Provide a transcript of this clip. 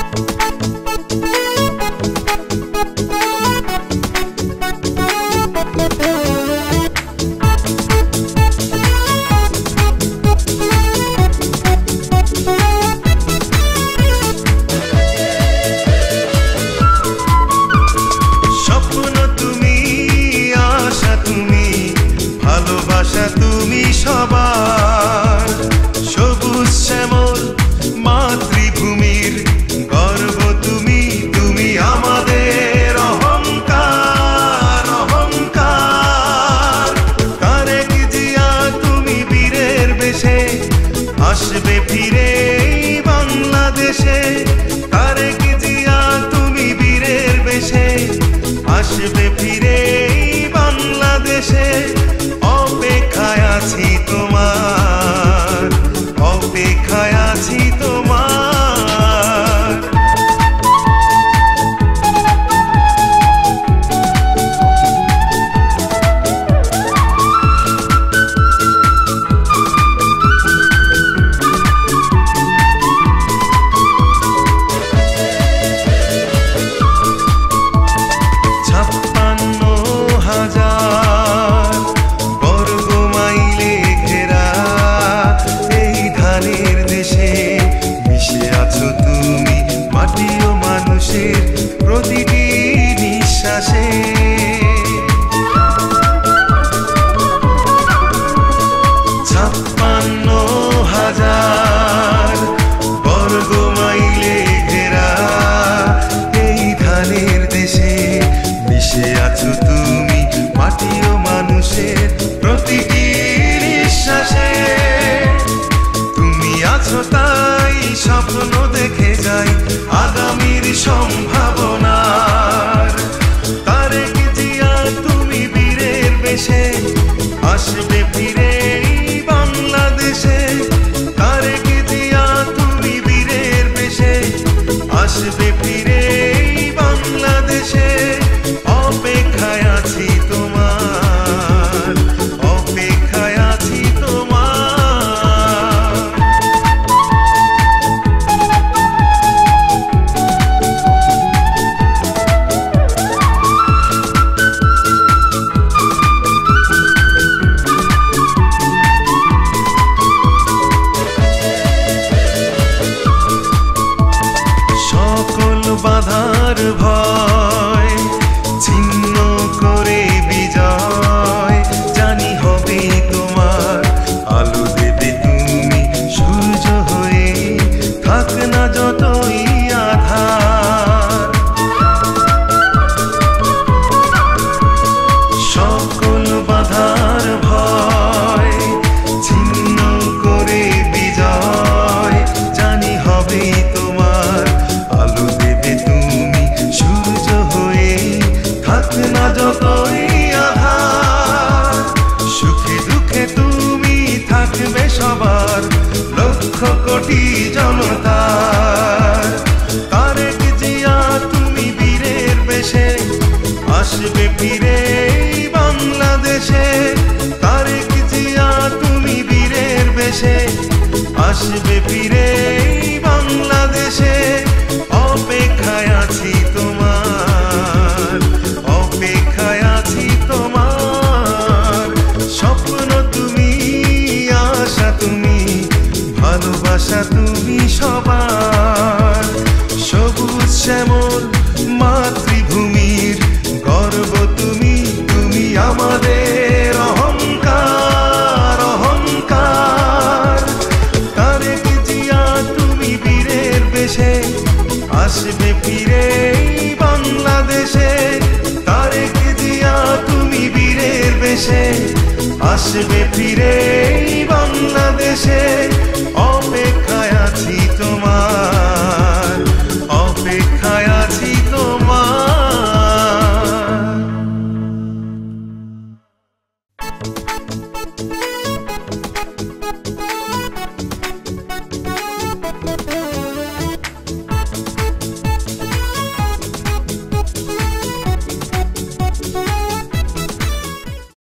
তুমি সবার সবুজ শ্যামল মাতৃভূমির গর্ব তুমি তুমি আমাদের অহংকার অহংকার তারেক জিয়া তুমি বীরের বেশে আসবে ফিরে বাংলাদেশে তারেক জিয়া তুমি বীরের বেশে আসবে ফিরে বাংলাদেশে অপেক্ষায় আছি তোমার অপেক্ষায় আছি তোমার প্রতিটি নিঃশ্বাসে 56,000 বর্গ মাইলে ঘেরা এই ধানের দেশে মিশে আছো তুমি মাটি ও মানুষের প্রতিটি নিঃশ্বাসে তুমি আছো তাই স্বপ্ন দেখে যাই আগামীর সম্ভাবনার তারেক জিয়া তুমি বীরের বেশে আসবে ফিরে বাংলাদেশে তারেক জিয়া তুমি বীরের বেশে আসবে ফিরে বাংলাদেশে অপেক্ষায় আছি তোমার অপেক্ষায় আছি তোমার বাধার ভয় ছিন্ন করে বিজয় জানি হবে তোমার আলো দেবে তুমি সূর্য হয়ে থাক না যতই আধার সকল বাধার ভয় ছিন্ন করে বিজয় জানি হবে তোমার আলো দেবে তুমি সূর্য হয়ে থাক না যতই আধার সুখে দুঃখে তুমি থাকবে সবার লক্ষ কোটি জনতার তারেক জিয়া তুমি বীরের বেশে আসবে ফিরে বাংলাদেশে তারেক জিয়া তুমি বীরের বেশে আসবে ফিরে বাংলাদেশে অপেক্ষায় আছি তোমার অপেক্ষায় আছি তোমার স্বপ্ন তুমি আশা তুমি ভালোবাসা তুমি সবার সবুজ শ্যামল মাতৃভূমির গর্ব তুমি তুমি আমাদের অহংকার অহংকার তারেক জিয়া তুমি বীরের বেশে আসবে ফিরে বাংলাদেশে তারেক জিয়া তুমি বীরের বেশে আসবে ফিরে